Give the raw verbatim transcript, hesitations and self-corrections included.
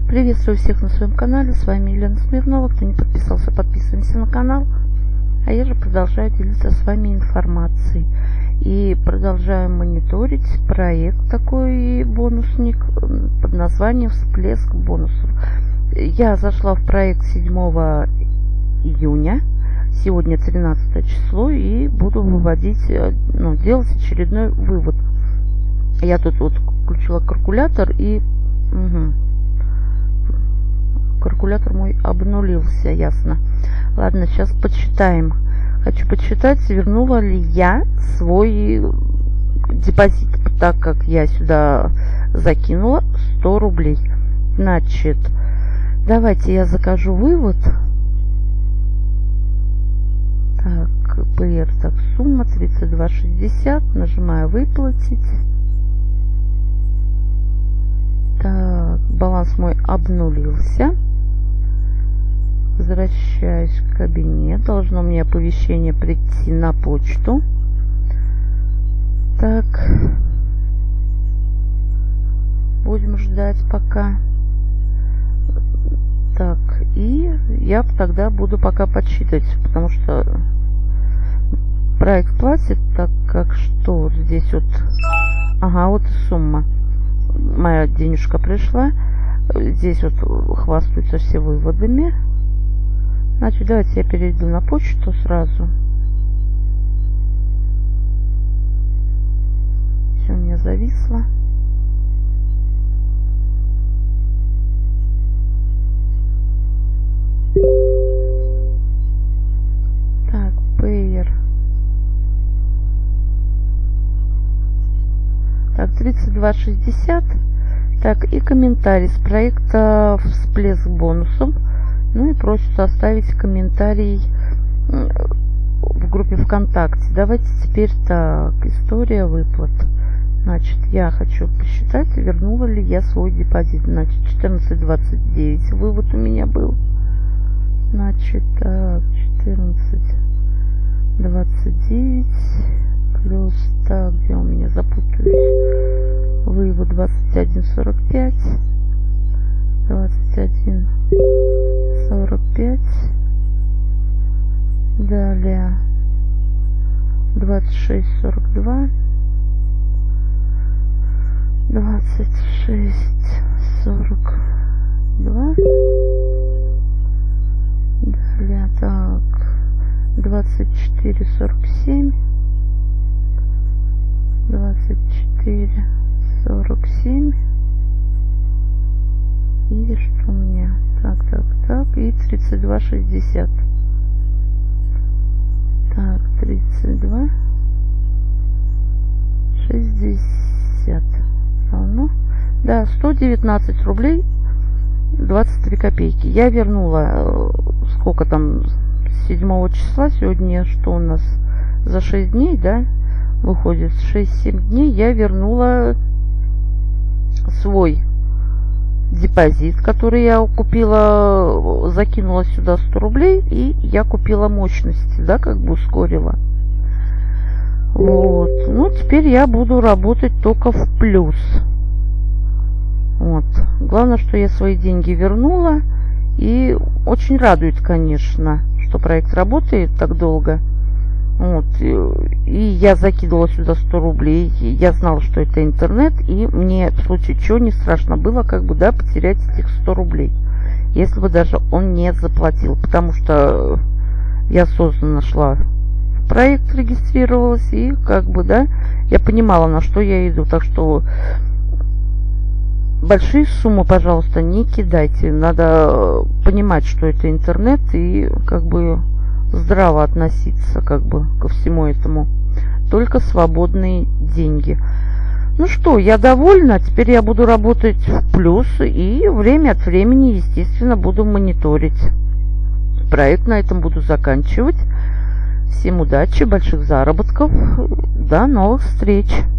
Приветствую всех на своем канале, с вами Елена Смирнова. Кто не подписался, подписываемся на канал. А я же продолжаю делиться с вами информацией. И продолжаю мониторить проект такой бонусник под названием «Всплеск бонусов». Я зашла в проект седьмого июня. Сегодня тринадцатое число. И буду выводить, ну, делать очередной вывод. Я тут вот включила калькулятор и... Угу. Калькулятор мой обнулился, ясно. Ладно, сейчас подсчитаем. Хочу подсчитать, вернула ли я свой депозит, так как я сюда закинула сто рублей. Значит, давайте я закажу вывод. Так, ПР, так, сумма тридцать два шестьдесят. Нажимаю выплатить. Так, баланс мой обнулился. Возвращаюсь в кабинет. Должно мне оповещение прийти на почту. Так. Будем ждать пока. Так, и я тогда буду пока подсчитывать, потому что проект платит, так как что вот здесь вот... Ага, вот и сумма. Моя денежка пришла. Здесь вот хвастаются все выводами. Значит, давайте я перейду на почту сразу. Все у меня зависло. Так, Payer. Так, тридцать два шестьдесят. Так, и комментарий с проекта «Всплеск бонусом». Ну и просят оставить комментарий в группе ВКонтакте. Давайте теперь так, история выплат. Значит, я хочу посчитать, вернула ли я свой депозит. Значит, четырнадцать двадцать девять вывод у меня был. Значит, так, четырнадцать двадцать девять плюс, так, где у меня, запутаюсь, вывод двадцать один сорок пять, двадцать один сорок пять, далее двадцать шесть сорок два, двадцать шесть сорок два, далее, так, двадцать четыре сорок семь, двадцать четыре сорок семь, и что у меня? Так, так, так, и тридцать два шестьдесят. Так, тридцать два шестьдесят. Равно. Да, сто девятнадцать рублей двадцать три копейки. Я вернула, сколько там, седьмого числа, сегодня что у нас, за шесть дней, да, выходит, шесть-семь дней я вернула свой депозит, который я купила, закинула сюда сто рублей, и я купила мощности, да, как бы ускорила. Вот. Ну, теперь я буду работать только в плюс. Вот. Главное, что я свои деньги вернула. И очень радует, конечно, что проект работает так долго. Вот. И я закидывала сюда сто рублей. Я знала, что это интернет. И мне в случае чего не страшно было, как бы, да, потерять этих сто рублей. Если бы даже он не заплатил. Потому что я осознанно шла в проект, регистрировалась. И как бы, да, я понимала, на что я иду. Так что большие суммы, пожалуйста, не кидайте. Надо понимать, что это интернет. И как бы... здраво относиться как бы ко всему этому. Только свободные деньги. Ну что, я довольна. Теперь я буду работать в плюс. И время от времени, естественно, буду мониторить. Проект на этом буду заканчивать. Всем удачи, больших заработков. До новых встреч.